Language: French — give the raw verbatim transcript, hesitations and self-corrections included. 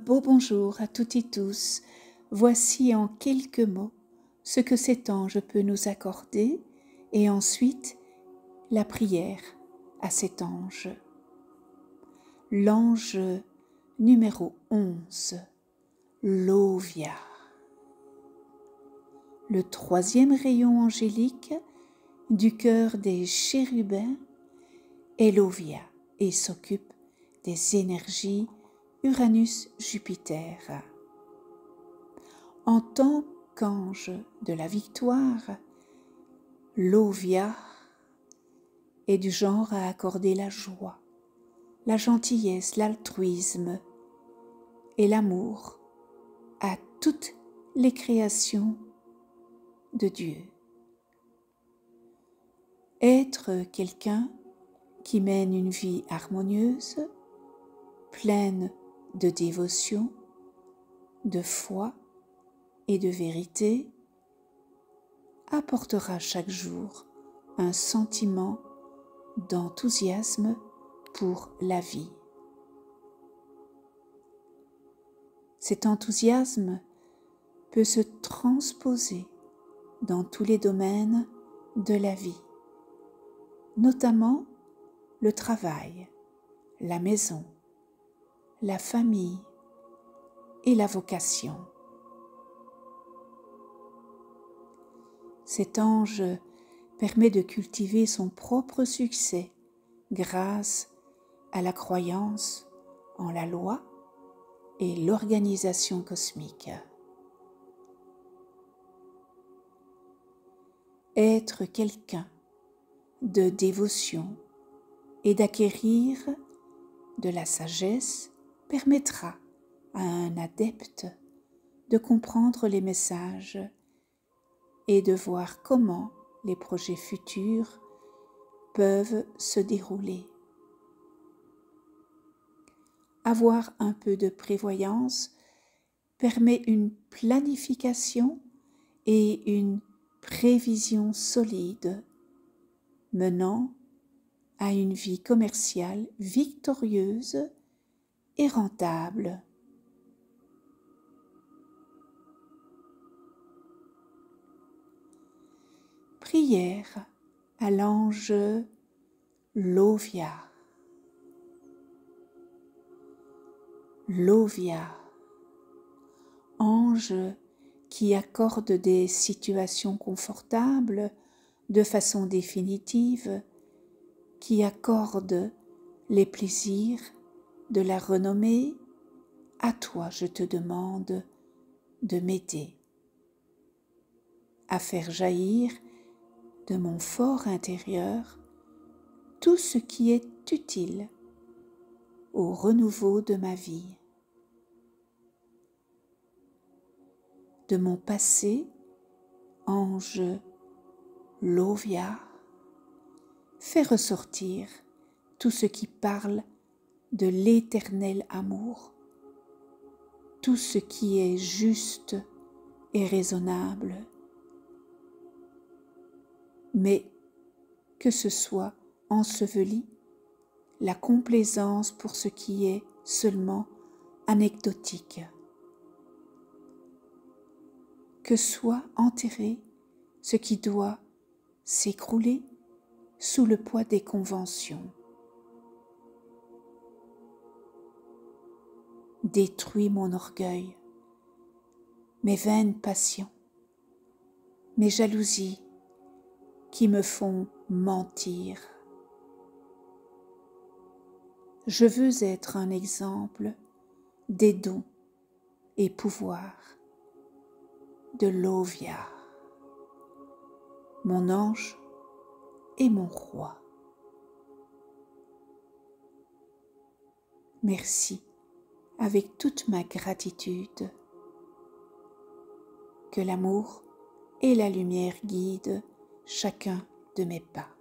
beau bonjour à toutes et tous. Voici en quelques mots ce que cet ange peut nous accorder et ensuite la prière à cet ange. L'ange numéro onze, l'Ovia. Le troisième rayon angélique du cœur des chérubins est l'Ovia et s'occupe des énergies Uranus-Jupiter. En tant qu'ange de la victoire, l'Ovia est du genre à accorder la joie, la gentillesse, l'altruisme et l'amour à toutes les créations de Dieu. Être quelqu'un qui mène une vie harmonieuse, pleine de dévotion, de foi et de vérité, apportera chaque jour un sentiment d'enthousiasme pour la vie. Cet enthousiasme peut se transposer dans tous les domaines de la vie, notamment le travail, la maison, la famille et la vocation. Cet ange permet de cultiver son propre succès grâce à la croyance en la loi et l'organisation cosmique. Être quelqu'un de dévotion et d'acquérir de la sagesse permettra à un adepte de comprendre les messages et de voir comment les projets futurs peuvent se dérouler. Avoir un peu de prévoyance permet une planification et une prévision solide, menant à une vie commerciale victorieuse et rentable. Prière à l'ange l'Ovia. L'Ovia, ange qui accorde des situations confortables de façon définitive, qui accorde les plaisirs de la renommée, à toi je te demande de m'aider à faire jaillir de mon fort intérieur tout ce qui est utile au renouveau de ma vie. De mon passé, ange l'Ovia, fais ressortir tout ce qui parle de l'éternel amour, tout ce qui est juste et raisonnable, mais que ce soit enseveli la complaisance pour ce qui est seulement anecdotique, que soit enterré ce qui doit s'écrouler sous le poids des conventions. Détruis mon orgueil, mes vaines passions, mes jalousies qui me font mentir. Je veux être un exemple des dons et pouvoirs de l'Ovia, mon ange et mon roi. Merci avec toute ma gratitude. Que l'amour et la lumière guident chacun de mes pas.